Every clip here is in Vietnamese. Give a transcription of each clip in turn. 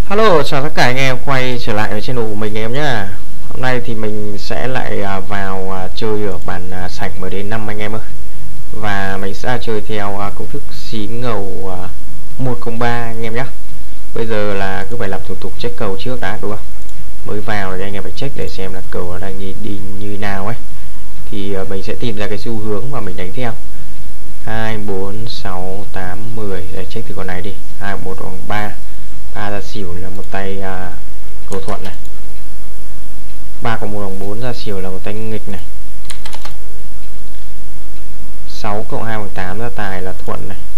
Hello, chào tất cả anh em quay trở lại ở channel của mình em nhé. Hôm nay thì mình sẽ lại vào chơi ở bản sảnh MD5 anh em ơi. Và mình sẽ chơi theo công thức xí ngầu 103 anh em nhé. Bây giờ là cứ phải làm thủ tục check cầu trước đã, đúng không? Mới vào thì anh em phải check để xem là cầu nó đang đi như nào ấy. Thì mình sẽ tìm ra cái xu hướng và mình đánh theo 2, 4, 6, 8, 10. Để check từ con này đi. 2, 1 hoặc 3. 3 ra xỉu là một tay cầu thuận này. 3 cộng 1 bằng 4 ra xỉu là một tay nghịch này. 6 cộng 2 bằng 8 ra tài là thuận này.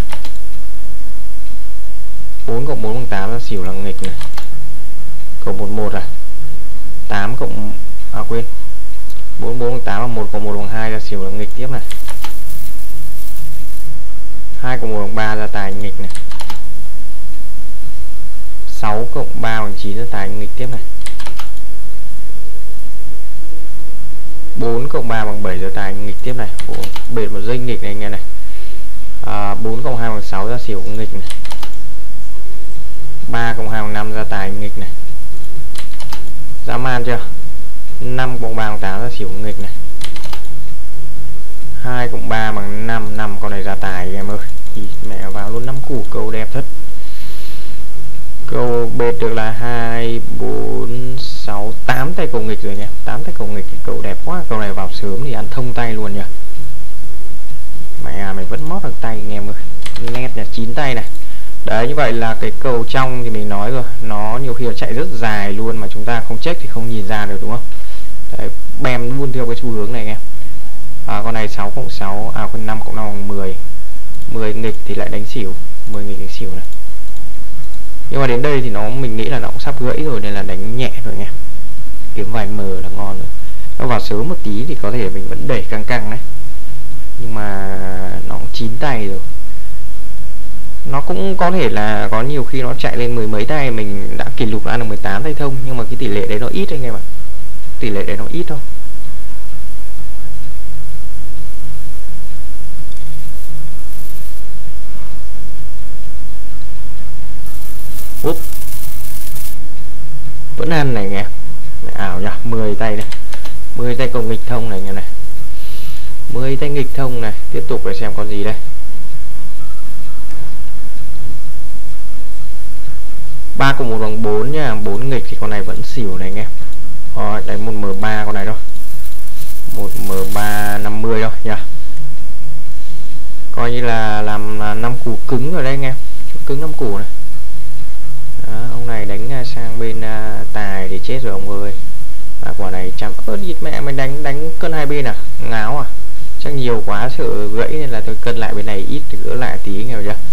4 cộng 4 bằng 8 ra xỉu là nghịch này. Cộng 11 à. 8 cộng quên. 4 4 bằng 8 là 1 cộng 1 bằng 2 ra xỉu là nghịch tiếp này. 2 cộng 1 bằng 3 ra tài nghịch này. 6 cộng 3 bằng 9 ra tài nghịch tiếp này. 4 cộng 3 bằng 7 ra tài nghịch tiếp này. Ủa, bệt một dây nghịch này anh em này. 4 cộng 2 bằng 6 ra xỉu nghịch này. 3 cộng 2 bằng 5 ra tài nghịch này. Dã man chưa? 5 cộng 3 bằng 8 ra xỉu nghịch này. 2 cộng 3 bằng 5, 5 con này ra tài anh em ơi. Ý, mẹ vào luôn 5 củ, câu đẹp thật. Cầu bệt được là 2, 4, 6, 8 tay cầu nghịch rồi nha. 8 tay cầu nghịch, cầu đẹp quá. Cầu này vào sớm thì ăn thông tay luôn nhỉ. Mẹ mày vẫn mót được tay anh em ơi. Nét là 9 tay này. Đấy, như vậy là cái cầu trong thì mình nói rồi, nó nhiều khi nó chạy rất dài luôn mà chúng ta không check thì không nhìn ra được, đúng không? Đấy, bem luôn theo cái xu hướng này anh em. Con này 6 cộng 6, con 5 cộng 5 bằng 10. 10 nghịch thì lại đánh xỉu, 10 nghịch đánh xỉu này. Nhưng mà đến đây thì mình nghĩ là nó cũng sắp gãy rồi nên là đánh nhẹ thôi nha. Kiếm vài mờ là ngon rồi. Nó vào sớm một tí thì có thể mình vẫn đẩy căng căng đấy. Nhưng mà nó cũng 9 tay rồi. Nó cũng có thể là có nhiều khi nó chạy lên 10 mấy tay mình đã kỷ lục ăn được 18 tay thông, nhưng mà cái tỷ lệ đấy nó ít anh em ạ. Tỷ lệ đấy nó ít thôi. Úp. Vẫn ăn này nghe. Mẹ ảo nhỉ, 10 tay này. 10 tay cầu nghịch thông này nghe này. 10 tay nghịch thông này, tiếp tục để xem con gì đây. 3 cộng 1 bằng 4 nha, 4 nghịch thì con này vẫn xỉu này nghe. Rồi, đánh 1M3 con này đâu. 1M3 50 đâu nha. Coi như là làm 5 củ cứng rồi đây anh em. Cứng 5 củ này. Đó, ông này đánh sang bên tài thì chết rồi ông ơi. Và quả này chăm ít mẹ mình đánh cân hai bên à, ngáo à. Chắc nhiều quá sợ gãy nên là tôi cân lại bên này ít thì gỡ lại tí nghe chưa.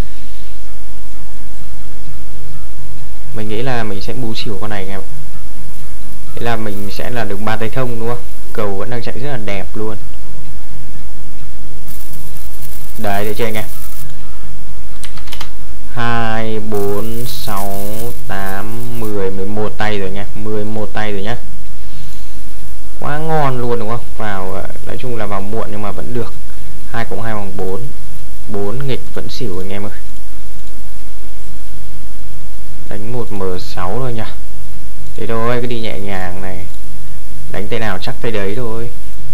Mình nghĩ là mình sẽ bù xỉu con này nghe. Thế là mình sẽ là được 3 tay thông đúng không? Cầu vẫn đang chạy rất là đẹp luôn. Đấy, để chơi anh em. 2, 4, 6, 8, 10, 11 tay rồi nha. 11 tay rồi nhá. Quá ngon luôn đúng không? Vào nói chung là vào muộn nhưng mà vẫn được. 2 cộng 2 bằng 4. 4 nghịch vẫn xỉu anh em ơi. Đánh 1M6 thôi nha. Thế thôi, cứ đi nhẹ nhàng này. Đánh tay nào chắc tay đấy thôi.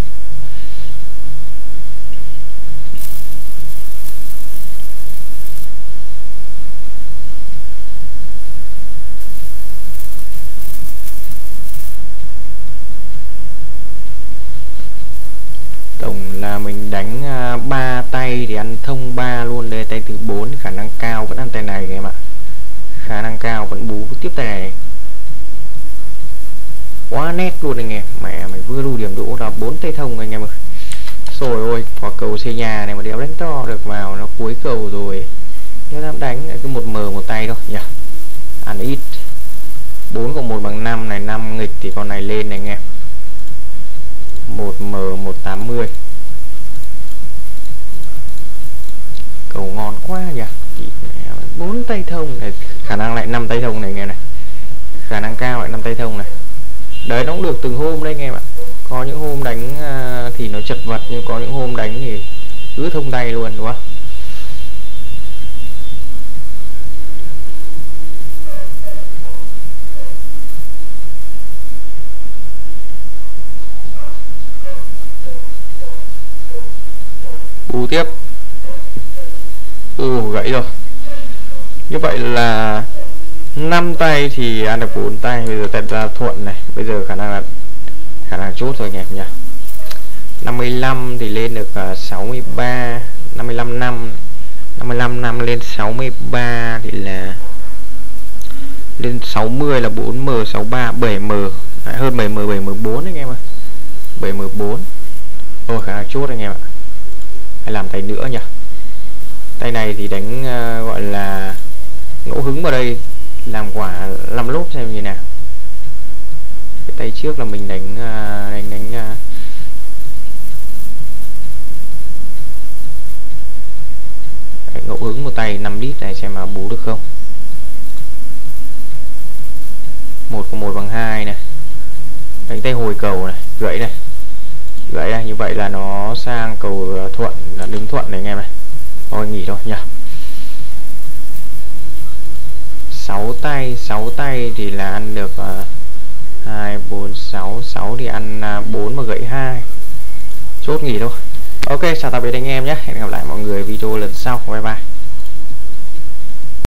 Tổng là mình đánh 3 tay thì ăn thông 3 luôn. Đây tay thứ 4 khả năng cao vẫn ăn tay này các em ạ. Khả năng cao vẫn bú tiếp tay này. Quá nét luôn anh em. Mẹ mày vừa đủ điểm đỗ là 4 tay thông anh em ơi. Rồi ôi, quả cầu xây nhà này mà đéo đánh to được vào, nó cuối cầu rồi. Nếu dám đánh cứ 1M một tay thôi nhỉ. Ăn ít. 4 cộng 1 bằng 5 này, 5 nghịch thì con này lên này anh em. 1M 180. Cầu ngon quá nhỉ. 4 tay thông này, khả năng lại 5 tay thông này nghe này. Khả năng cao lại 5 tay thông này. Đấy, nó cũng được từng hôm đấy anh em ạ. Có những hôm đánh thì nó chật vật, nhưng có những hôm đánh thì cứ thông tay luôn đúng không? bu tiếp. Gãy rồi. Như vậy là 5 tay thì ăn được 4 tay. Bây giờ tay ra thuận này. Bây giờ khả năng chốt rồi anh em nhỉ. 55 thì lên được 63, 55 năm, 55 năm lên 63 thì là lên 60 là 4M, 63, 7M, hơn 7M, 7M4 anh em ơi. 7M4. Khả năng chốt anh em ạ. Hay làm tay nữa nhỉ. Tay này thì đánh gọi là ngẫu hứng vào đây, làm quả 5 lốp xem như nào. Cái tay trước là mình đánh ngẫu hứng một tay 5 lít này xem mà bú được không. 1 có 1 bằng 2 này. Đánh tay hồi cầu này, gãy này. Gãy này, như vậy là nó sang cầu thuận, là đứng thuận này anh em này. Thôi nghỉ thôi nhỉ. 6 tay thì là ăn được 2, 4, 6. 6 thì ăn 4 mà gãy 2. Chốt nghỉ thôi. Ok, chào tạm biệt anh em nhé. Hẹn gặp lại mọi người video lần sau. Bye bye.